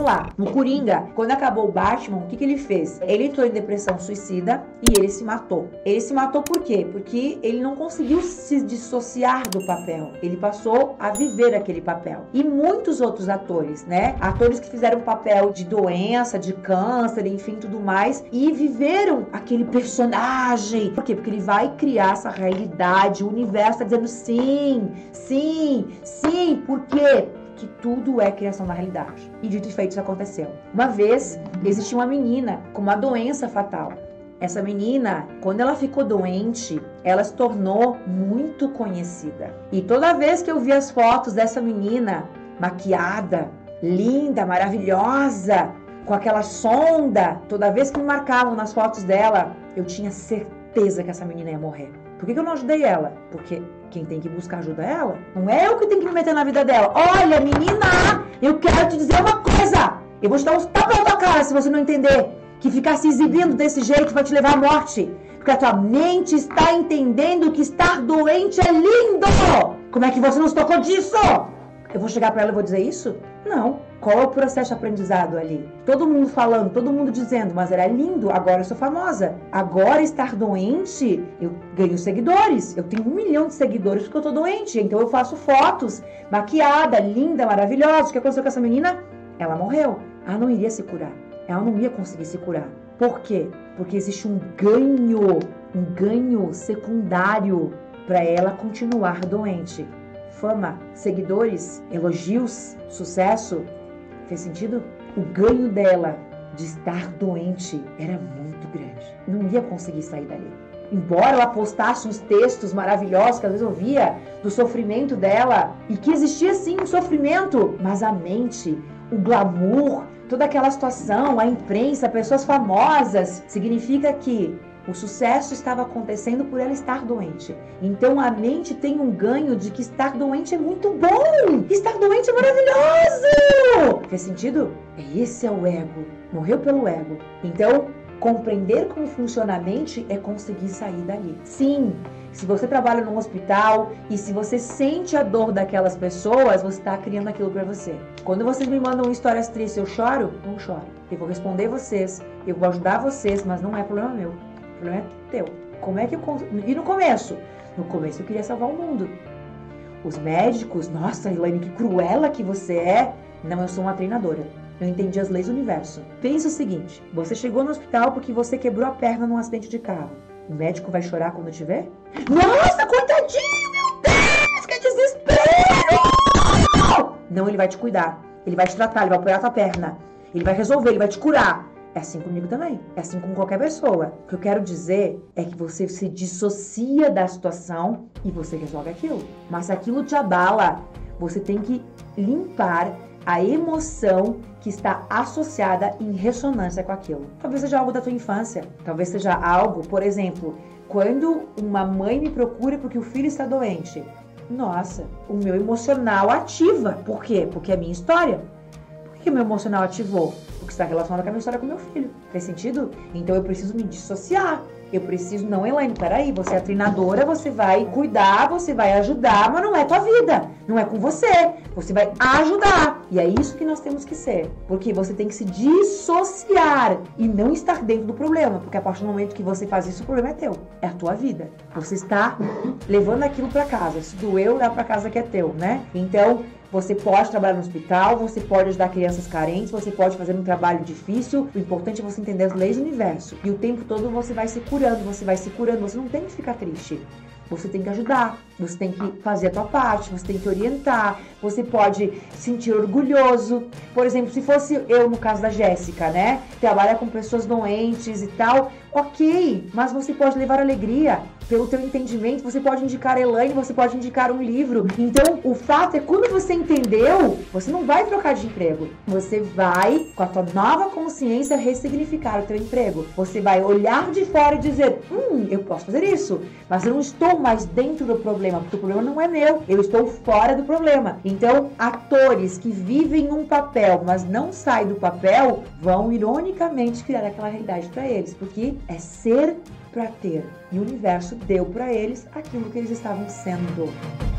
lá. No Coringa, quando acabou o Batman, o que ele fez? Ele entrou em depressão suicida e ele se matou. Ele se matou por quê? Porque ele não conseguiu se dissociar do papel. Ele passou a viver aquele papel. E muitos outros atores, né? Atores que fizeram papel de doença, de câncer, enfim, tudo mais, e viveram aquele personagem. Por quê? Porque ele vai criar essa realidade, o universo tá dizendo sim, sim, sim. Por quê? Que tudo é criação da realidade. E dito e feito, isso aconteceu. Uma vez, existia uma menina com uma doença fatal. Essa menina, quando ela ficou doente, ela se tornou muito conhecida. E toda vez que eu via as fotos dessa menina, maquiada, linda, maravilhosa, com aquela sonda, toda vez que me marcavam nas fotos dela, eu tinha certeza que essa menina ia morrer. Por que eu não ajudei ela? Porque quem tem que buscar ajuda é ela. Não é eu que tenho que me meter na vida dela. Olha, menina, eu quero te dizer uma coisa. Eu vou te dar uns tapas na tua cara se você não entender. Que ficar se exibindo desse jeito vai te levar à morte. Porque a tua mente está entendendo que estar doente é lindo. Como é que você não se tocou disso? Eu vou chegar pra ela e vou dizer isso? Não. Qual é o processo de aprendizado ali? Todo mundo falando, todo mundo dizendo, mas era lindo, agora eu sou famosa. Agora estar doente, eu ganho seguidores. Eu tenho 1 milhão de seguidores porque eu tô doente. Então eu faço fotos, maquiada, linda, maravilhosa. O que aconteceu com essa menina? Ela morreu. Ela não iria se curar. Ela não ia conseguir se curar. Por quê? Porque existe um ganho secundário para ela continuar doente. Fama, seguidores, elogios, sucesso. Fez sentido? O ganho dela de estar doente era muito grande. Não ia conseguir sair dali. Embora ela postasse uns textos maravilhosos que às vezes eu via do sofrimento dela, e que existia sim um sofrimento, mas a mente, o glamour, toda aquela situação, a imprensa, pessoas famosas, significa que o sucesso estava acontecendo por ela estar doente. Então a mente tem um ganho de que estar doente é muito bom. Estar doente é maravilhoso. Fez sentido? Esse é o ego. Morreu pelo ego. Então, compreender como funciona a mente é conseguir sair dali. Sim, se você trabalha num hospital e se você sente a dor daquelas pessoas, você está criando aquilo para você. Quando vocês me mandam histórias tristes, eu choro? Não choro. Eu vou responder vocês, eu vou ajudar vocês, mas não é problema meu. O problema é teu. Como é que eu... E no começo? No começo eu queria salvar o mundo. Os médicos, nossa, Elaine, que cruela que você é. Não, eu sou uma treinadora. Eu entendi as leis do universo. Pensa o seguinte, você chegou no hospital porque você quebrou a perna num acidente de carro. O médico vai chorar quando te ver? Nossa, coitadinho, meu Deus, que desespero! Não, ele vai te cuidar. Ele vai te tratar, ele vai apoiar a tua perna. Ele vai resolver, ele vai te curar. É assim comigo também. É assim com qualquer pessoa. O que eu quero dizer é que você se dissocia da situação e você resolve aquilo. Mas se aquilo te abala, você tem que limpar a emoção que está associada em ressonância com aquilo. Talvez seja algo da tua infância. Talvez seja algo, por exemplo, quando uma mãe me procura porque o filho está doente. Nossa, o meu emocional ativa. Por quê? Porque é a minha história. Por que o meu emocional ativou? Porque está relacionado com a minha história com meu filho. Faz sentido? Então eu preciso me dissociar. Eu preciso... Não, Elaine, peraí. Você é a treinadora, você vai cuidar, você vai ajudar, mas não é tua vida. Não é com você. Você vai ajudar. E é isso que nós temos que ser. Porque você tem que se dissociar e não estar dentro do problema. Porque a partir do momento que você faz isso, o problema é teu. É a tua vida. Você está levando aquilo pra casa. Se doeu, leva pra casa que é teu, né? Então... Você pode trabalhar no hospital, você pode ajudar crianças carentes, você pode fazer um trabalho difícil. O importante é você entender as leis do universo. E o tempo todo você vai se curando, você vai se curando. Você não tem que ficar triste. Você tem que ajudar, você tem que fazer a tua parte, você tem que orientar, você pode se sentir orgulhoso. Por exemplo, se fosse eu, no caso da Jéssica, né? Trabalha com pessoas doentes e tal, ok, mas você pode levar alegria. Pelo teu entendimento, você pode indicar a Elaine, você pode indicar um livro. Então, o fato é, quando você entendeu, você não vai trocar de emprego. Você vai, com a tua nova consciência, ressignificar o teu emprego. Você vai olhar de fora e dizer, eu posso fazer isso, mas eu não estou mais dentro do problema, porque o problema não é meu, eu estou fora do problema. Então, atores que vivem um papel, mas não saem do papel, vão ironicamente criar aquela realidade para eles, porque é ser para ter. E o universo deu para eles aquilo que eles estavam sendo.